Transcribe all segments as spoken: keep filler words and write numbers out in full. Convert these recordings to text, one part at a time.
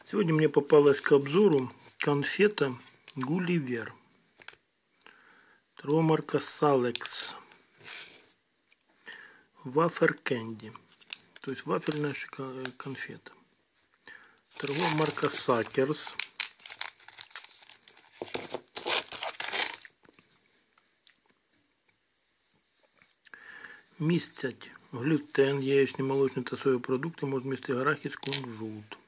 Сегодня мне попалась к обзору конфета Гулливер. Торговая марка Салекс. Вафер Кэнди. То есть вафельная конфета. Торговая марка Сакерс. Містять глютен, яєчні, молочні та соєві продукти, можуть містити арахіс, кунжут.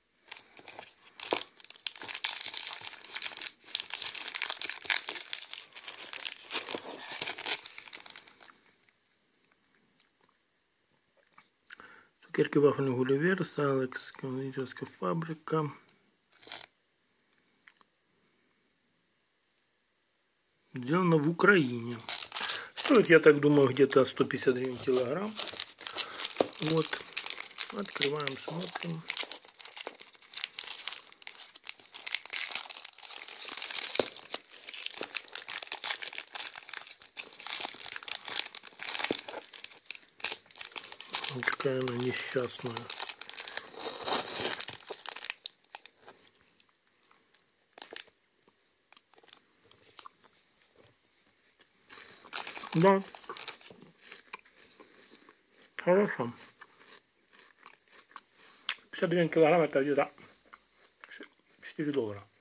Цукерки вафельный Гулливер, Салекс, кондитерская фабрика. Сделано в Украине. Стоит, я так думаю, где-то сто пятьдесят гривен килограмм. Вот. Открываем, смотрим. Вот какая она несчастная. Да. Хорошо. пятьдесят гривен килограмм, это где-то четыре доллара.